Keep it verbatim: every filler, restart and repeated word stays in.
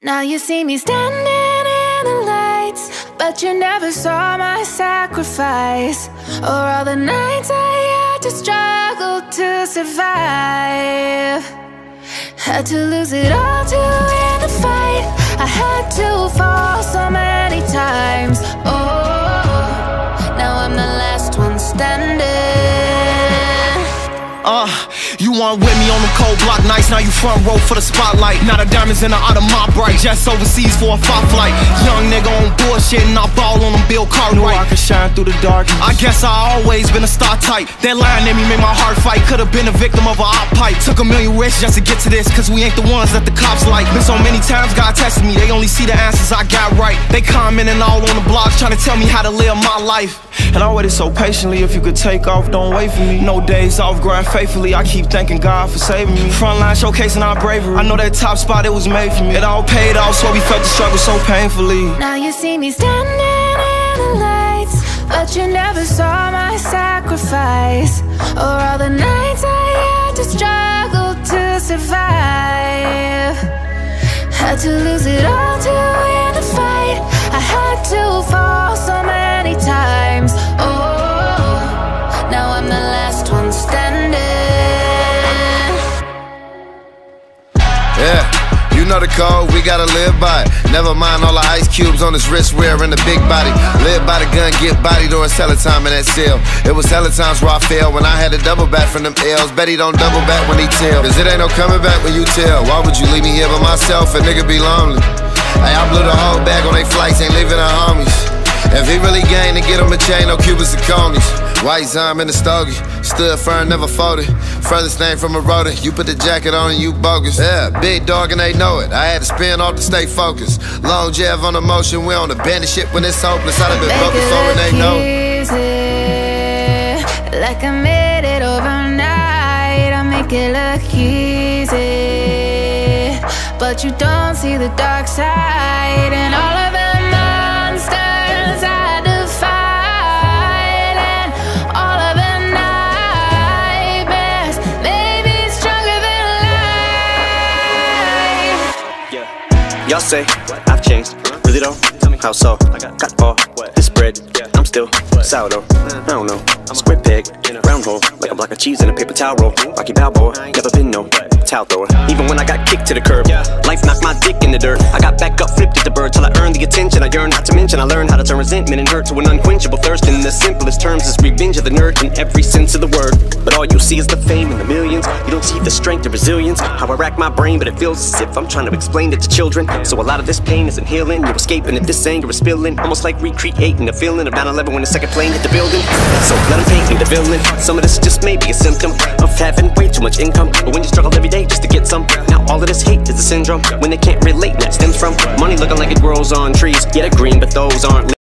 Now you see me standing in the lights, but you never saw my sacrifice, or all the nights I had to struggle to survive. Had to lose it all to win the fight. I had to fall so many times. Oh, now I'm the last one standing. Uh, you weren't with me on them cold block nights. Now you front row for the spotlight. Now the diamonds in the out of my bright. Jets overseas for a fight flight. Young nigga on bullshit and I ball on them Bill Cartwright. Knew I could shine through the dark. I guess I always been a star type. That line in me made my heart fight. Could've been a victim of a op pipe. Took a million risks just to get to this, cause we ain't the ones that the cops like. Been so many times God tested me, they only see the answers I got right. They commenting all on the blogs trying to tell me how to live my life. And I waited so patiently. If you could take off, don't wait for me. No days off, grind faithfully. I keep thanking God for saving me. Frontline showcasing our bravery. I know that top spot, it was made for me. It all paid off, so we felt the struggle so painfully. Now you see me standing in the lights, but you never saw my sacrifice, or all the nights I had to struggle to survive. Had to lose it all to win the fight. I had to fall so many times. Oh, now I'm the last one standing. Yeah, you know the code, we gotta live by it. Never mind all the ice cubes on his wrist wearing the big body. Live by the gun, get body, though it's hella time in that cell. It was hella times where I failed when I had to double back from them L's. Bet he don't double back when he tell, cause it ain't no coming back when you tell. Why would you leave me here by myself? A nigga be lonely. Hey, I blew the whole bag on they flights, ain't leaving the homies. If he really gang, to get him a chain, no Cubans and conies. White Zime in the stogie, stood firm, never folded. Furthest name from a rodent, you put the jacket on and you bogus. Yeah, big dog and they know it, I had to spin off to stay focused. Long jab on the motion, we on the bandit shit when it's hopeless. I'd have been broke before and they know it. Like I made it overnight, I make it look easy, but you don't see the dark side and all of the monsters I defied, and all of the nightmares made me stronger than life. Yeah, y'all say I've changed, really though? Tell me how so? Got all this bread, I'm still sourdough. I don't know, square peg, round hole, like a block of cheese in a paper towel roll. Rocky Balboa, never been no towel thrower. Even when I got kicked to the curb, life knocked my dick in the dirt. I got back up, flipped at the bird till I earned the attention I yearned. Not to mention I learned how to turn resentment and hurt to an unquenchable thirst. In the simplest terms is revenge of the nerd in every sense of the word. But all you see is the fame and the millions. You don't see the strength and resilience. How I rack my brain, but it feels as if I'm trying to explain it to children. So a lot of this pain isn't healing. You're escaping if this anger is spilling, almost like recreating the feeling of nine eleven when the second plane hit the building. So let them paint me the villain. Some of this just may be a symptom of having way too much income, but when you struggle every day just to get some, now all of this hate is a syndrome when they can't relate, and that stems from money looking like it grows on trees. Yeah, they're green, but those aren't